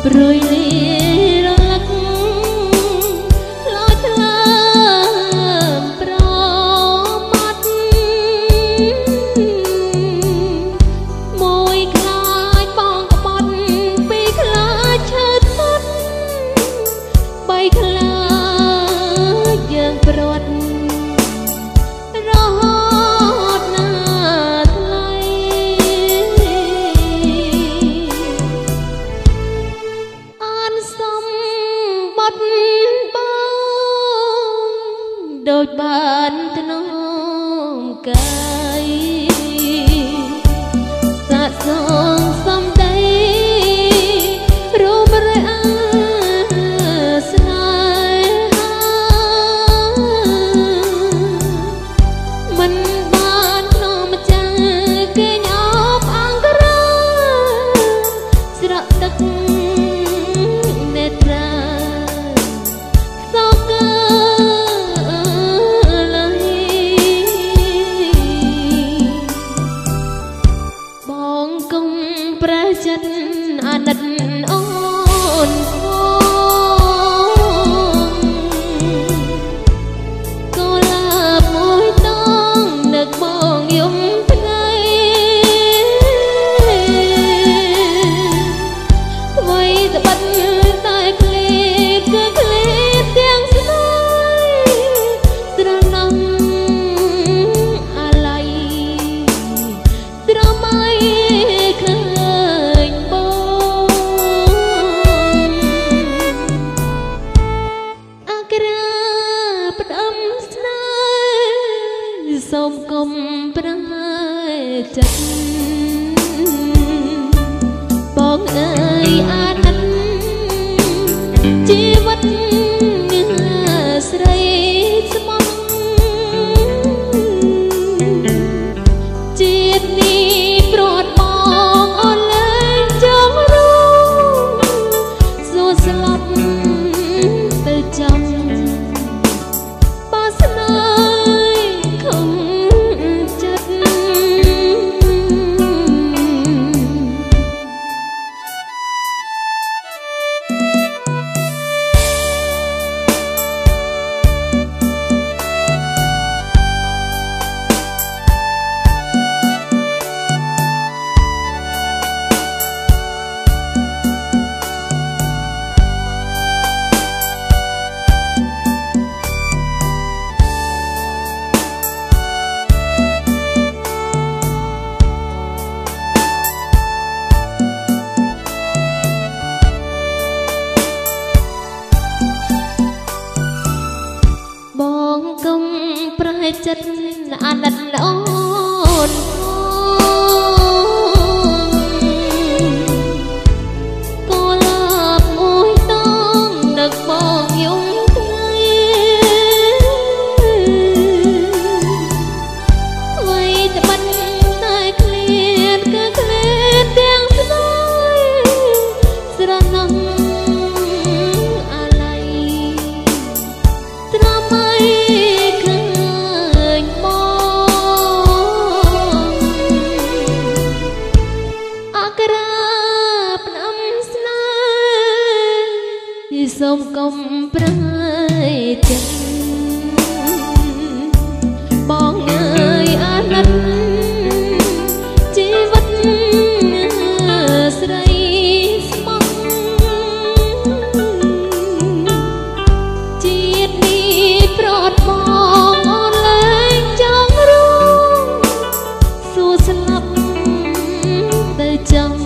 rồi lì lắc lói thơm pro mắt môi khai bong bọt bị khai chết mất bay khai dường bọt đôi bàn thân ôm cay xa xông xăm đây rô bờ rẽ sài mình bàn nôm chăng cái nhóc ăn cà sữa tắc nét ra chân à nật ôn cô là môi tông nực bong yếm thay vây ta bắt tay clip cứ clip tiếng nói sữa nắng alay sữa mai sông công brai chặt bong ơi an năn chi vật sấy smong chiết ni prot mong on lên trong rung dù slap từ trong chất an nật ôn cô là môi tông nực bong nhung thay vây ta bắt tay clip cứ clip tiếng nói sữa nắng alay sữa mai sông công brai chân bong ơi an năn chi vật sấy smong chiết đi prot mong on lên trong rung xua slap từ trong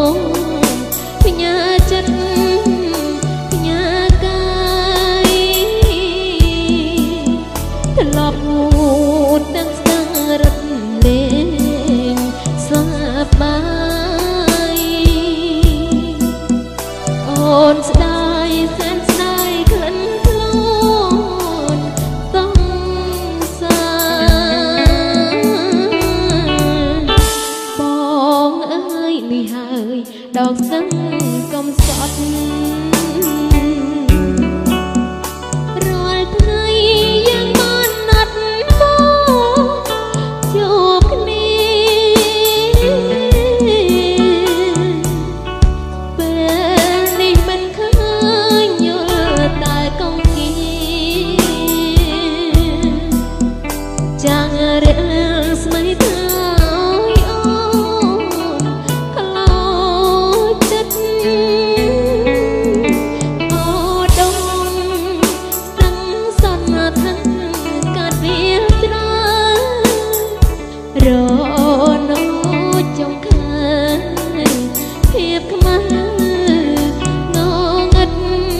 ងផ្ញើចិត្តផ្ញើកាយធ្លាប់ងូតទាំងស្ដារត់លេងសប្បាយអូនស្ដាយសែនស្ដាយក្លិនខ្លួនต้องសាបងអើយនេះហើយដកសឹងកុំសត់រាល់ថ្ងៃយើងបានណាត់បងជួបគ្នាពេលនេះមិនឃើញយល់តែកុំគៀចាំងរៀងស្មីថាអូនខ្លោចចិត្តអូដងស្ទឹងសន្និដ្ឋានកាត់វាច្រើនរនោចចង្ខានភាពខ្មាស់ងងឹត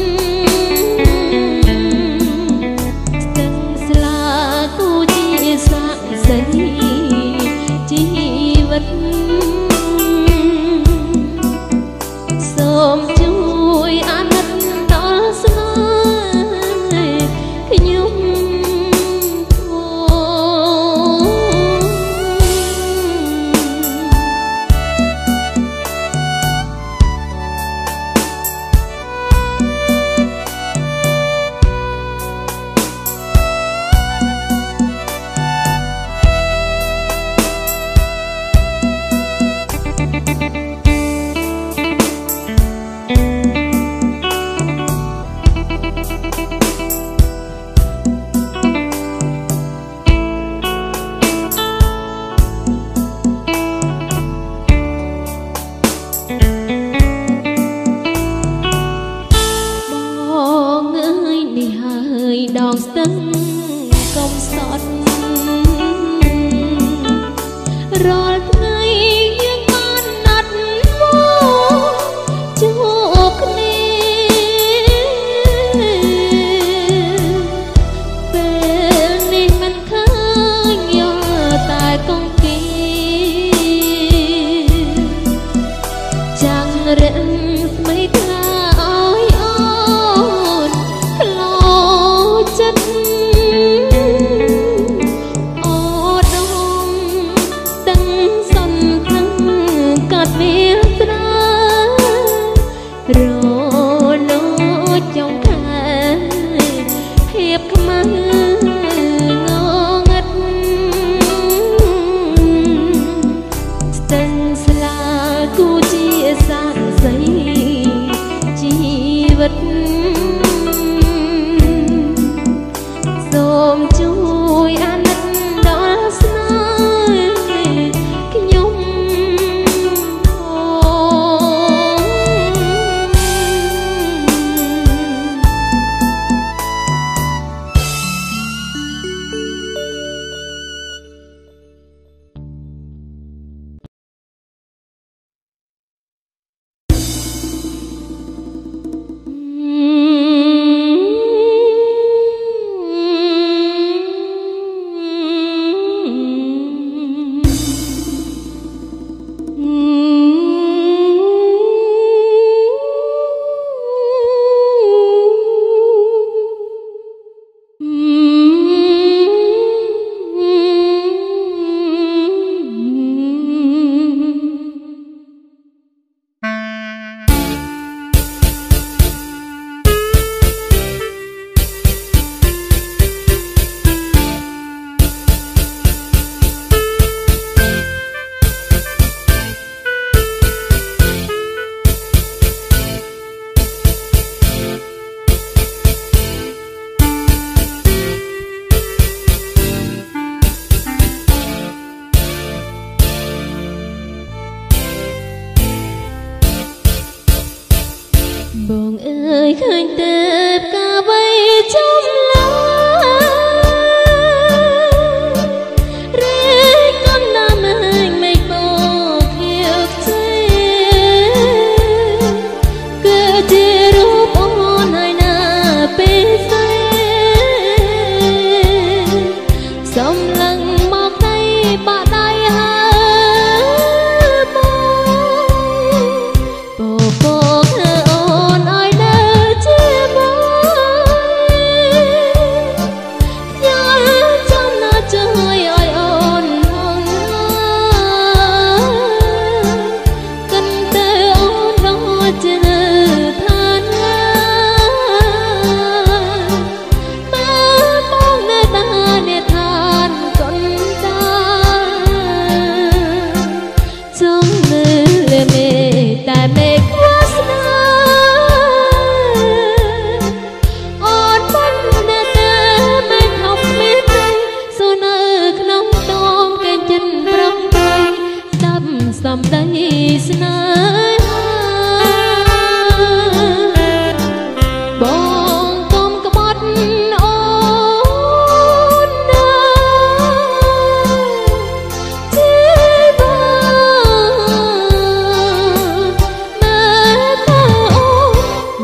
ស្ទឹងស្លាគូជាសាក់សីជីវិតសូមជួយអាណិតដល់ស្នេហ៍ខ្ញុំផងបងអើយនេះហើយដងស្ទឹងកុំសត់រាល់ថ្ងៃយើងបានណាត់មកជួបគ្នាពេលនេះមិនឃើញយល់តែកុំគៀចាំងរៀងស្មីថាអូយអូនខ្លោចចិត្តអូដងស្ទឹងសន្និដ្ឋានកាត់វាច្រើនរនោចចង្ខានភាពខ្មាស់ងងឹតស្ទឹងស្លាគូជាសាក់សីជីវិតសូមជួយអាណិតដល់ស្នេហ៍ខ្ញុំផងបងអើយឃើញតែផ្កាវ័យចំឡារេកកំណាមហែងមិនបោខៀវខ្ចី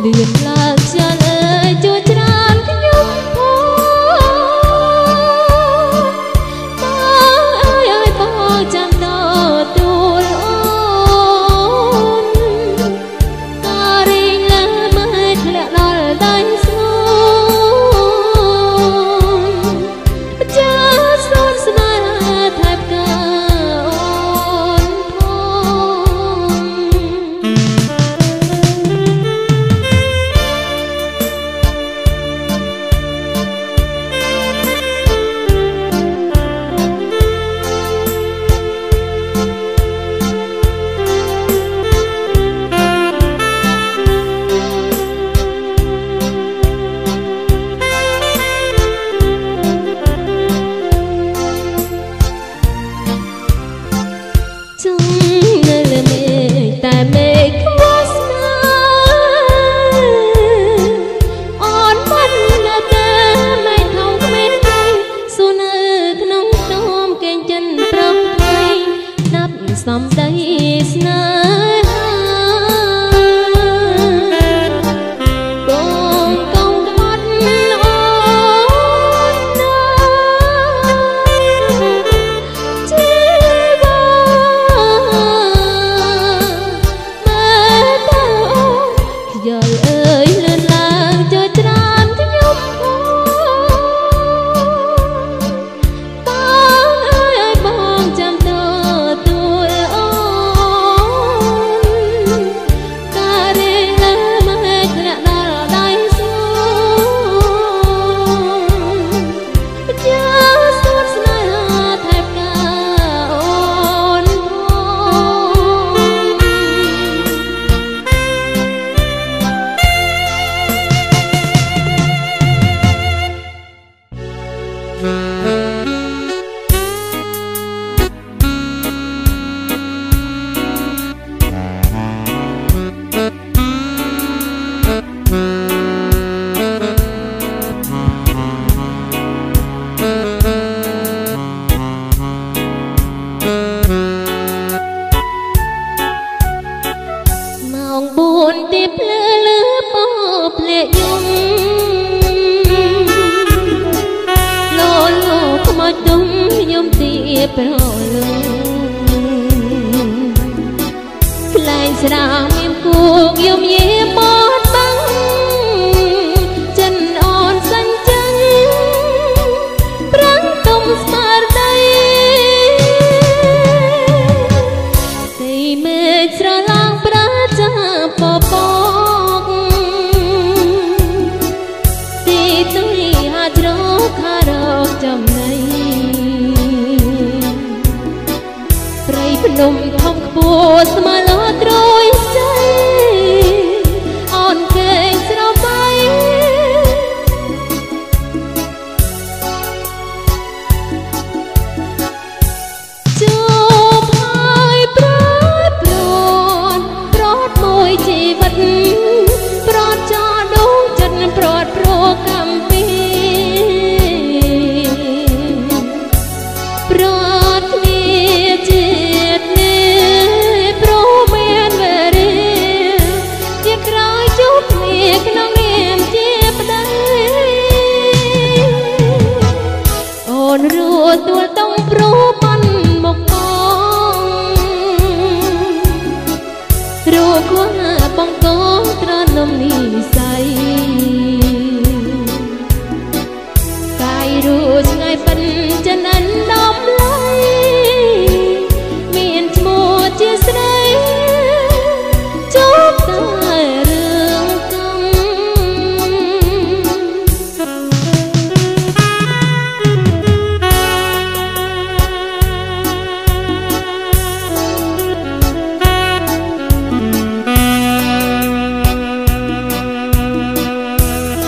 ម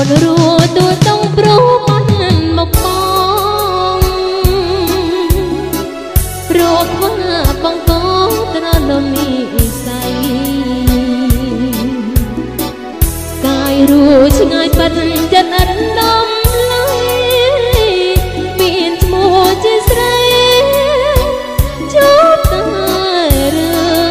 នរួទួតងព្រោះមិនមកបងព្រោះខ្វះបងកត្រលំនិស័យកាយរួឆ្ងាយបាត់ចិត្តអត់ដំឡៃមានឈ្មោះជាស្រីជួបតែរឿង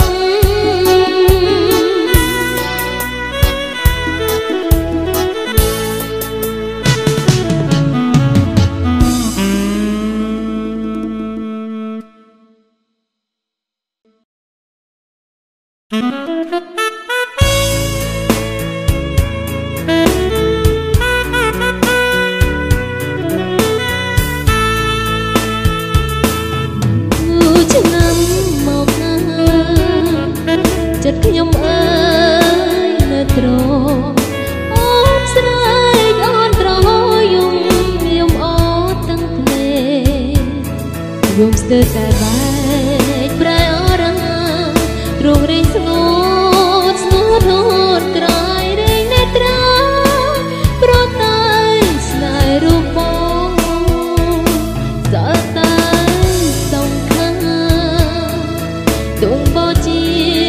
ចិត្តខ្ញុំអើយនៅត្រអូនស្រែកអូនត្រយំអូនទាំងភ្លេងយំស្ទើរតែបែកប្រែអរណាទ្រង់រែងស្ងួតស្ងួតហូតក្រោយរែងនេត្រាប្រតែស្នេហ៍រូបបងសល់តែសង្ខារទងបោជា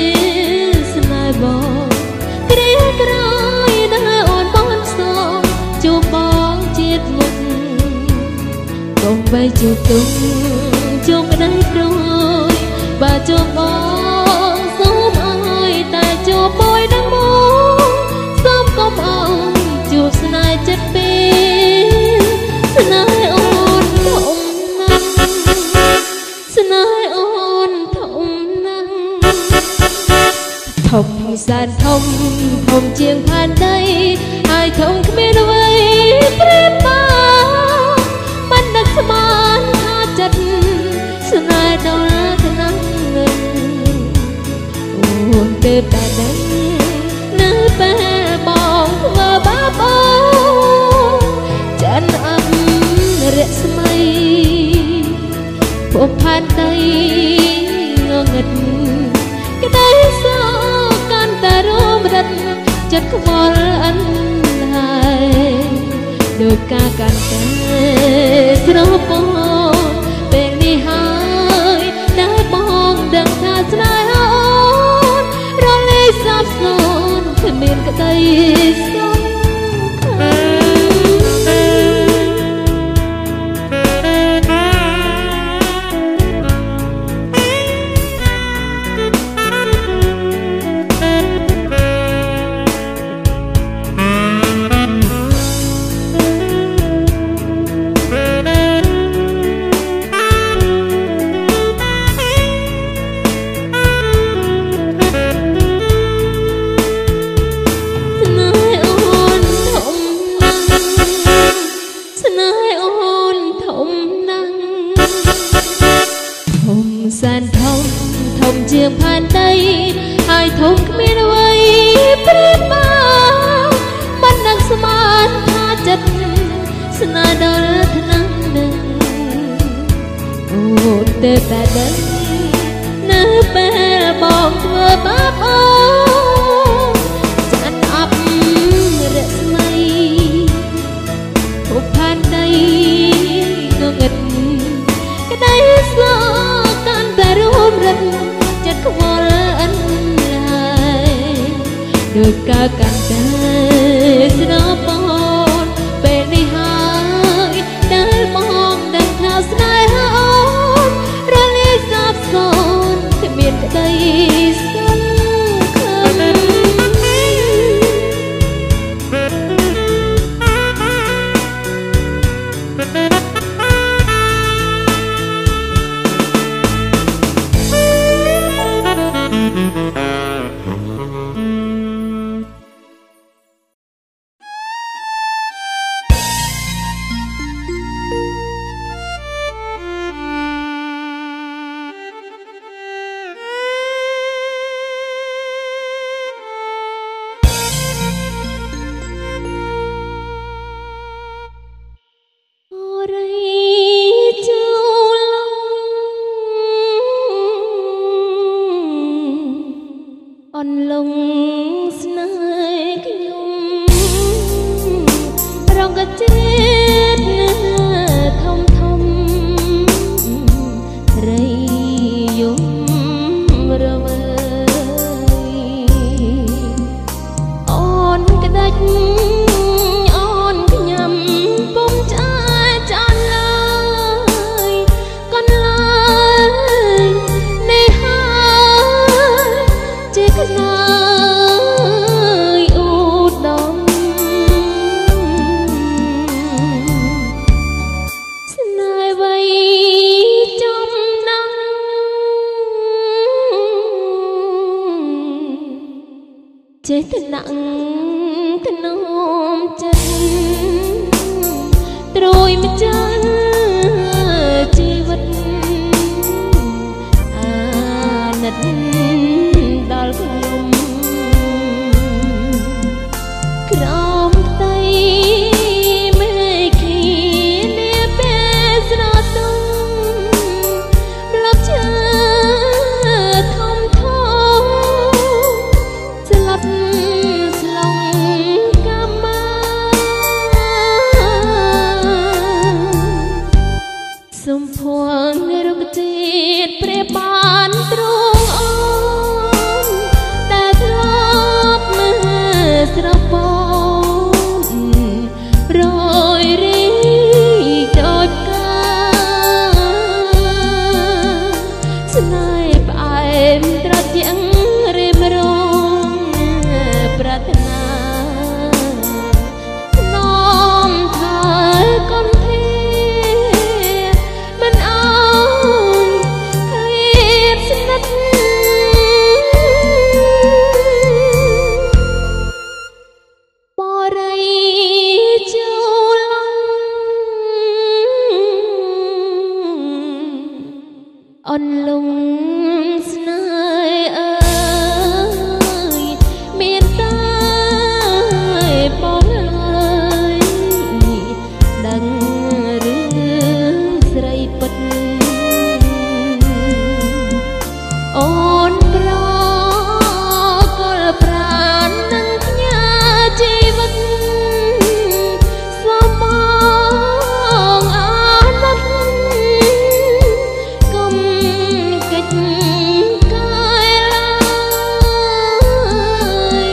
បងគ្រាក្រោយដែលអូនបានសងជួបបងជាតិមុខកុំបីជួបទុំជួបក្តីព្រួយបើជួបបងសូមអើយតែជួបមួយនឹងមកសូមកុំអើយជួបស្នេហ៍ចិត្តពីរស្នេហ៍អូនធំណាស់ស្នេហ៍អូនធំណាស់ធំសែនធំធំជាងផែនដីហើយធំគ្មានអ្វីប្រៀបបានមិននឹកស្មានថាចិត្តស្នេហ៍ដល់ថ្នាក់នឹងអូនទើបតែដឹងនៅពេលបងធ្វើបាបអូនចិនអឹមរស្មីពុកផែនដីងងឹតក្តីសោកកាន់តែរំរិតចិត្តខ្វល់អិនហើយដោយការកាន់តែស្រពងពេលនេះហើយដែលបងដឹងថាស្នេហ៍អូនរលាយសាបសូន្យគ្មានក្តីសង្ឃឹមសែនធំធំជាងផែនដីហើយធំគ្មានអ្វីប្រៀបបានមិននឹងស្មានថាចិត្តស្នេហ៍ដល់ថ្នាក់នឹងអូនទើបតែដឹងនៅពេលបងធ្វើបាបអូនចាន់អប់រស្មីពុកផែនដីងងឹតក្តីស្លោតែរួមរិតចិត្តខ្វល់អិនហើយដោយការកាន់តែស្រពងពេលនេះហើយដែលបងដឹងថាស្នេហ៍អូនរលាយសាបសូន្យគ្មានក្តីសង្ឃឹមចេះតែណាំងធ្នមចិត្តត្រួយម្ចាស់ជីវិតអាណិតដល់ខ្ញុំក្រោមផ្ទៃមេឃីនាពេលស្រទន់រលប់ឈើធំធំស្លាប់ស្លងកម្មមាសំភួងរុក្ខជាតិព្រះបានទ្រង់អូនដែលធ្លាប់មើលស្រពនរយរីដូចកាស្នេហ៍ផ្អែមត្រជាក់រិមរងប្រាថ្នានោមថើកុនធីមិនអើយឃ្លាតស្និទ្ធបរិចូលអនលងស្នេហ៍អើយមានតែបងអើយដឹងរឿងស្រីពិតអូនប្រកលប្រាណនឹងផ្ញើជីវិតសមងអាណិតកុំកិច្ចកាយឡើយ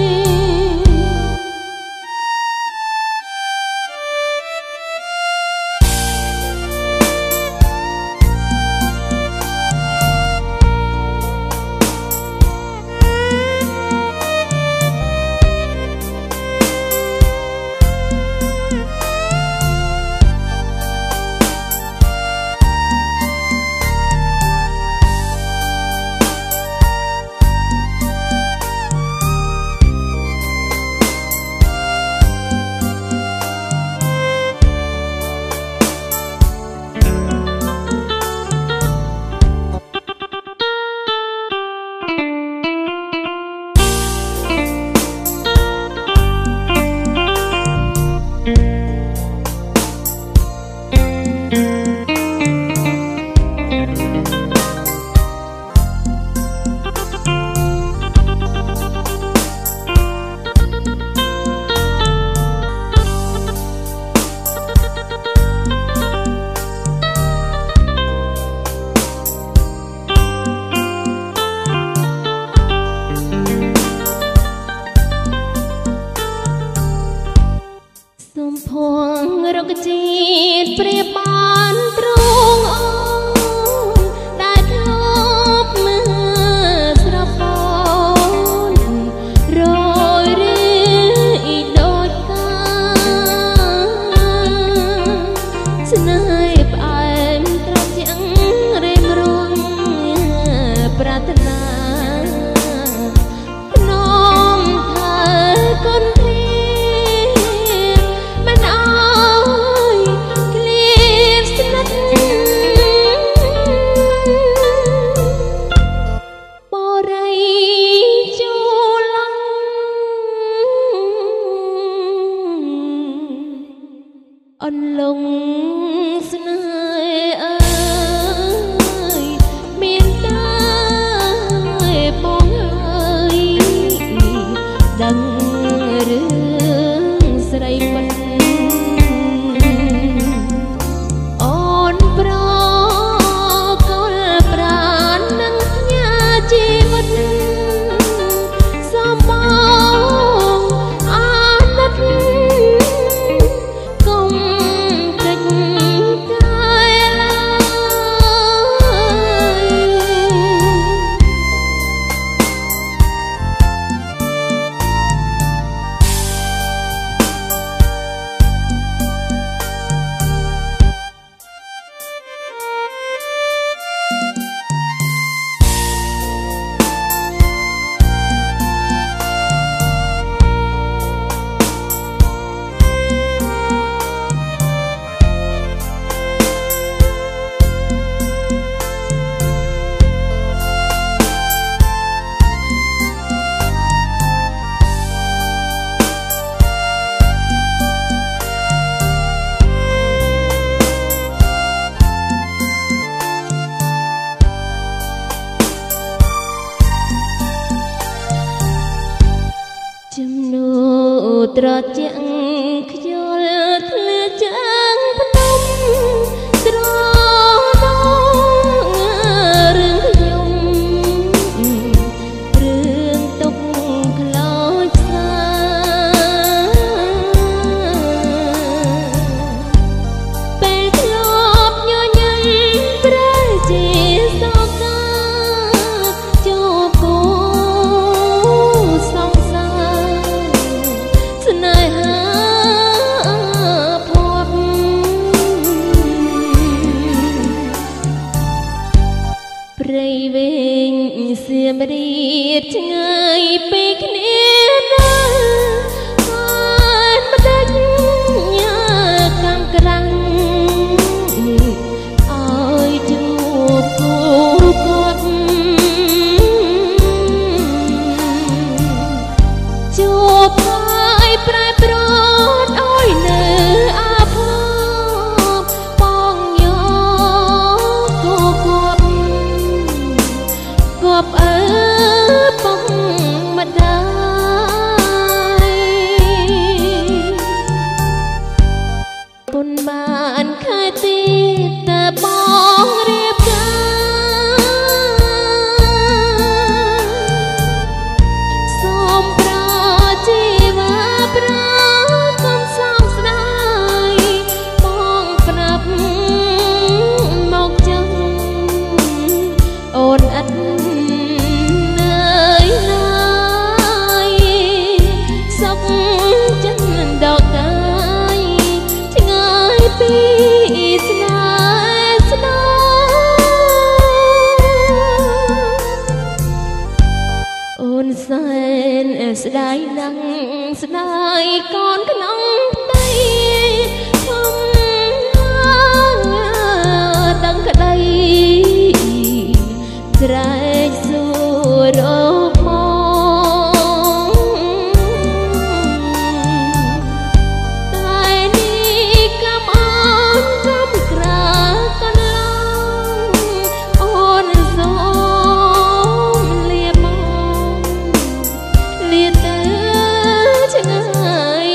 សំភួងរុក្ខជាតិព្រះបានទ្រង់អូនដែលធ្លាប់មើលស្រពនរយរីដូចកាស្នេហ៍ផ្អែមត្រជាក់រិមរងប្រាថ្នានោមថើកុនធីមិនអើយឃ្លាតស្និទ្ធបរិចូលអនលងស្នេហ៍អើយមានតែបងអើយដឹងរឿងស្រីពិតអូនប្រកលប្រាណនឹងផ្ញើជីវិតសមងអាណិតកុំកិច្ចកាយឡើយត្រជាក់ខ្យល់ធ្លាចាំងភ្នំត្រដងរឿងខ្ញុំរឿងទុកខ្លោចផ្សាពេលធ្លាប់ញញឹមប្រែជាសោកាជួបគូសង្សារស្នេហាភពព្រៃវែងសៀមរាបឆ្ងាយពីគ្នាណាស់ហើយមិនដេញញ៉ាកម្មក្រាំងឲ្យជួបគូគាត់ជួបហើយប្រែប្រួតឲ្យនៅអាភ័ព្វបងយកគូគាត់អើបងម្ដាយពុនបានខែទៀតតែបងរៀបការសូមប្រជីវាប្រាកុំសោកស្ដាយបងប្រាប់មកចឹងអូនឥតសុខចិត្តដកកាយឆ្ងាយពីស្នេហ៍ស្នេហ៍អូនសែនស្ដាយណាស់ស្ដាយកូនក្នុងផ្ទៃធំដឹងក្ដីស្រែកសួររកមកតែនេះកំអូនកំក្រាកន្លងអូនសូមលាមកលាទៅឆ្ងាយ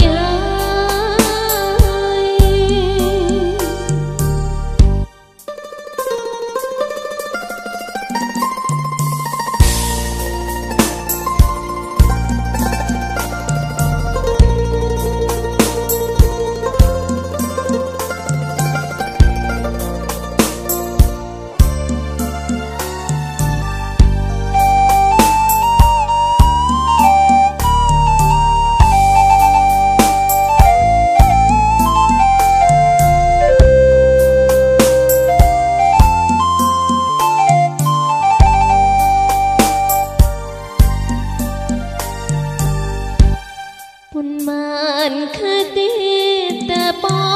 ពុនបានខែទៀតតែបង